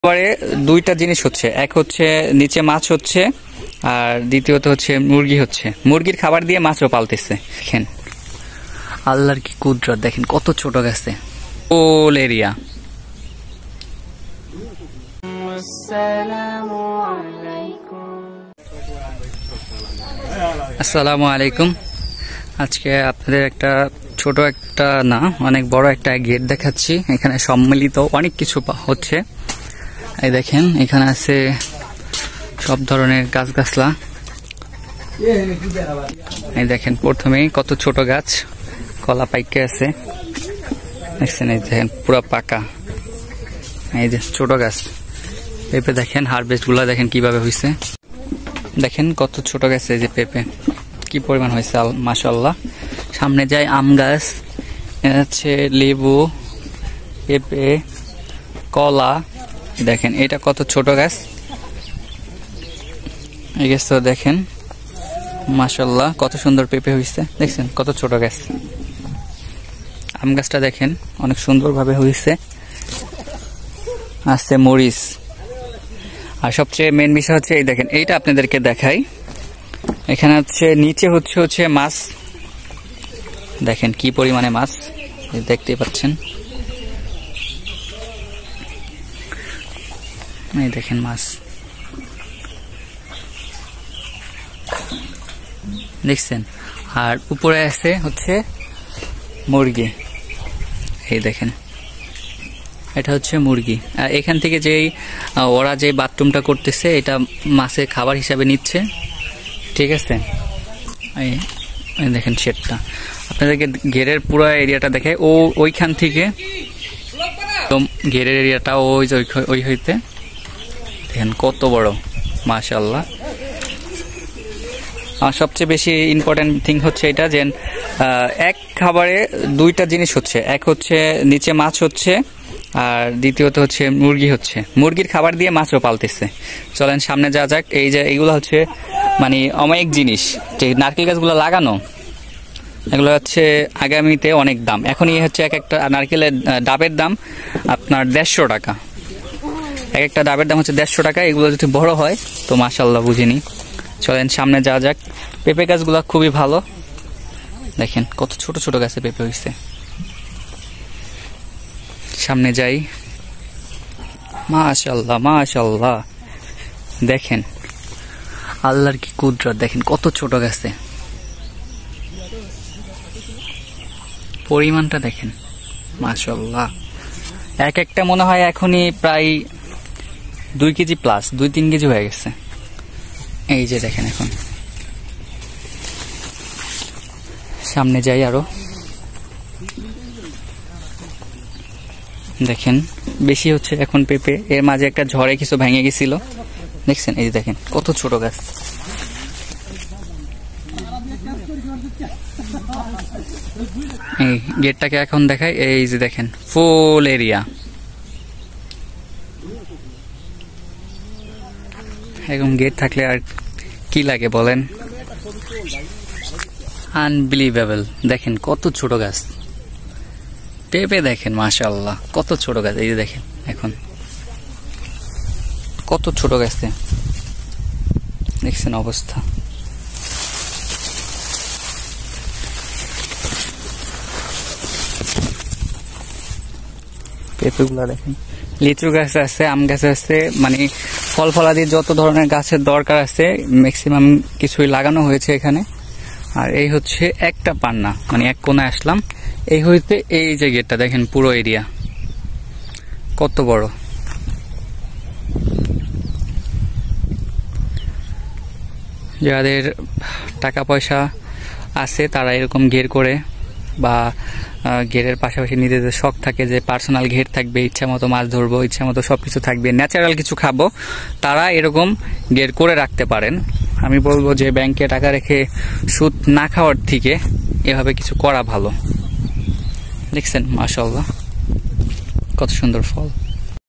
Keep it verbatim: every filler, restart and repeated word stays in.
এবারে দুইটা জিনিস হচ্ছে, এক হচ্ছে নিচে মাছ হচ্ছে আর দ্বিতীয়ত হচ্ছে মুরগি হচ্ছে। মুরগির খাবার দিয়ে মাছও পালতেছে। দেখেন আল্লাহর কি কুদরত, দেখেন কত ছোট গাছে ওল এরিয়া। আসসালামু আলাইকুম। আজকে আপনাদের একটা ছোট একটা না অনেক বড় একটা গেট দেখাচ্ছি। এখানে সম্মিলিত অনেক কিছু হচ্ছে। এই দেখেন এখানে আছে সব ধরনের গাছগাছলা। এই দেখেন প্রথমেই কত ছোট গাছ, কলা পাইকে আছে দেখছেন। এই দেখেন পুরো পাকা। এই যে ছোট গাছ পেঁপে দেখেন, হারভেস্ট গুলা দেখেন কিভাবে হয়েছে। দেখেন কত ছোট গাছ, এই যে পেঁপে কি পরিমাণ হয়েছে মাশাআল্লাহ। সামনে যায় আম গাছ, আছে লেবু, পেঁপে, কলা। দেখেন এটা কত ছোট গাছ, এই গাছটা দেখেন মাশাআল্লাহ কত সুন্দর পেঁপে হয়েছে। দেখছেন কত ছোট গাছ। আম গাছটা দেখেন অনেক সুন্দর ভাবে হয়েছে। আছে মরিচ। আর সবচেয়ে মেন বিষয় হচ্ছে এই দেখেন, এইটা আপনাদেরকে দেখাই। এখানে হচ্ছে নিচে হচ্ছে হচ্ছে মাছ। দেখেন কি পরিমাণে মাছ দেখতে পাচ্ছেন। এই দেখেন মাছ দেখছেন। আর উপরে আছে হচ্ছে মুরগি। এই দেখেন এটা হচ্ছে মুরগি। আর এখান থেকে যেই ওরা যে বাথরুমটা করতেছে এটা মাছের খাবার হিসাবে নিচ্ছে, ঠিক আছে। এই দেখেন শেডটা আপনাদেরকে ঘেরের পুরো এরিয়াটা দেখায়। ও ওইখান থেকে ঘেরের এরিয়াটা ওই ওই হইতে দেখেন কত বড় মাশাআল্লাহ। আর সবচেয়ে বেশি ইম্পর্টেন্ট থিং হচ্ছে এটা যে এক খাবারে দুইটা জিনিস হচ্ছে, এক হচ্ছে নিচে মাছ হচ্ছে আর দ্বিতীয়ত হচ্ছে মুরগি হচ্ছে। মুরগির খাবার দিয়ে মাছও পালতেছে। চলেন সামনে যাওয়া যাক। এই যে এইগুলো হচ্ছে মানে অমায়িক জিনিস, যে নারকেল গাছগুলো লাগানো, এগুলো হচ্ছে আগামীতে অনেক দাম। এখনই হচ্ছে এক একটা নারকেলের ডাবের দাম আপনার দেড়শো টাকা। এক একটা ডাবের দাম হচ্ছে দেড়শো টাকা। এগুলো যদি বড় হয় তো মাশাআল্লাহ বুঝিনি। চলেন সামনে যাওয়া যাক। পেঁপে গাছগুলো খুবই ভালো। দেখেন কত ছোট ছোট গাছে পেঁপে হয়েছে। সামনে যাই। মাশাআল্লাহ মাশাআল্লাহ দেখেন আল্লাহর কি কুদরত, দেখেন কত ছোট গাছে পরিমাণটা দেখেন মাশাআল্লাহ। এক একটা মনে হয় এখনই প্রায় দুই কেজি প্লাস, দুই তিন কেজি হয়ে গেছে। এই যে দেখেন এখন সামনে যাই আরো। দেখেন বেশি হচ্ছে এখন পেঁপে। এর মাঝে একটা ঝড়ে কিছু ভেঙে গেছিল দেখছেন। এই যে দেখেন কত ছোট গাছ। এই গেটটাকে এখন দেখাই। এই যে দেখেন ফুল এরিয়া। এখন গেট থাকলে আর কি লাগে বলেন। আনবিলিভেবল। দেখেন কত ছোট গাছ পেঁপে। দেখেন মাশাআল্লাহ কত ছোট গাছ। এই যে দেখেন এখন কত ছোট গাছে দেখছেন অবস্থা। পেঁপে গুলা দেখেন। লিচু গাছ আছে, আম গাছ আছে, মানে ফল ফলাদি যত ধরনের গাছের দরকার আছে ম্যাক্সিমাম কিছুই লাগানো হয়েছে এখানে। আর এই হচ্ছে একটা পান্না, মানে এক কোণায় আসলাম। এই হইতে এই যে গেটটা দেখেন পুরো এরিয়া কত বড়। যাদের টাকা পয়সা আছে তারা এরকম ঘের করে, বা ঘেরের পাশাপাশি নিজেদের শখ থাকে যে পার্সোনাল ঘের থাকবে, ইচ্ছা মতো মাছ ধরবো, ইচ্ছা মতো সবকিছু থাকবে, ন্যাচারাল কিছু খাবো, তারা এরকম ঘের করে রাখতে পারেন। আমি বলবো যে ব্যাংকে টাকা রেখে সুদ না খাওয়ার থেকে এভাবে কিছু করা ভালো। দেখছেন মাশাআল্লাহ কত সুন্দর ফল।